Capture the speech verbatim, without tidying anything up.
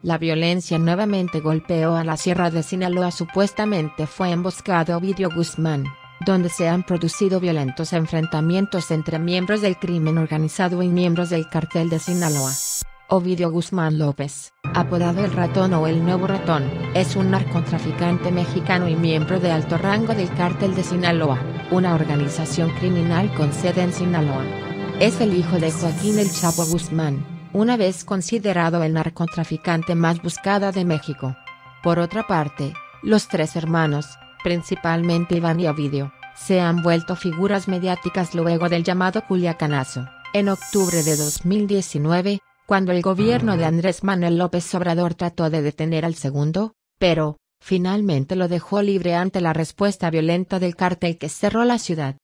La violencia nuevamente golpeó a la Sierra de Sinaloa. Supuestamente fue emboscado Ovidio Guzmán, donde se han producido violentos enfrentamientos entre miembros del crimen organizado y miembros del Cártel de Sinaloa. Ovidio Guzmán López, apodado El Ratón o El Nuevo Ratón, es un narcotraficante mexicano y miembro de alto rango del Cártel de Sinaloa, una organización criminal con sede en Sinaloa. Es el hijo de Joaquín El Chapo Guzmán, una vez considerado el narcotraficante más buscado de México. Por otra parte, los tres hermanos, principalmente Iván y Ovidio, se han vuelto figuras mediáticas luego del llamado Culiacanazo, en octubre de dos mil diecinueve, cuando el gobierno de Andrés Manuel López Obrador trató de detener al segundo, pero, finalmente lo dejó libre ante la respuesta violenta del cártel que cerró la ciudad.